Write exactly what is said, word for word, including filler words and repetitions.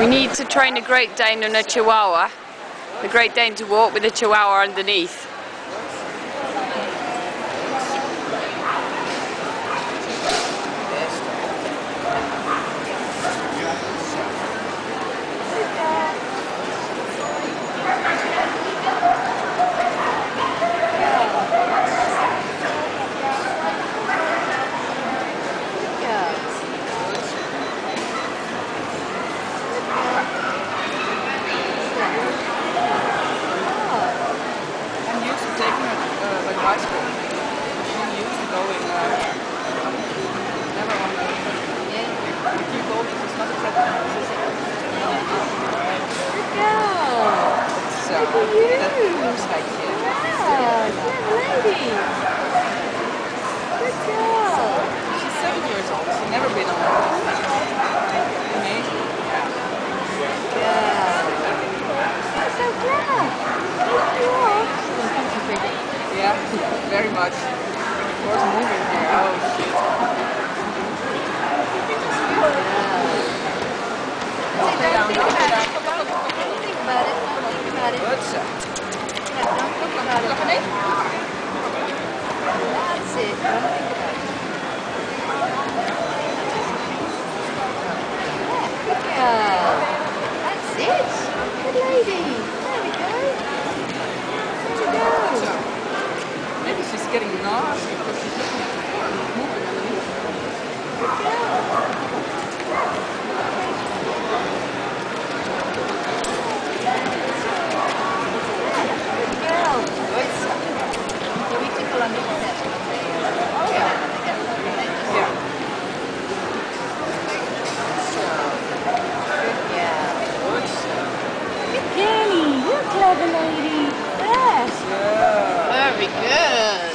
need to train a Great Dane and a Chihuahua. The Great Dane to walk with a Chihuahua underneath. Bicycle. She used to going uh, never on the yeah. If you go, this is not a treadmill, this is a Good girl. So look at you. That looks like it. Wow, good lady. Good girl. She's seven years old. She's never been on one. Amazing. Yeah. Yeah. I'm so glad. Yes, you are. Yeah, very much. Of course, moving here. Oh shit. Yeah. Don't think about it. Don't think about it. Don't think about it. Good. Yeah, don't think about it. That's it. Don't think about it. Yeah, good girl. That's it. Good lady. There we go. There we go. Maybe she's getting nauseous because she's looking at the moving underneath. Good girl. Good girl. Good. So we tickle under the set. Oh yeah. Yeah. Good girl. Good. Good girlie. You're a clever lady. Yes. Yeah. Very good.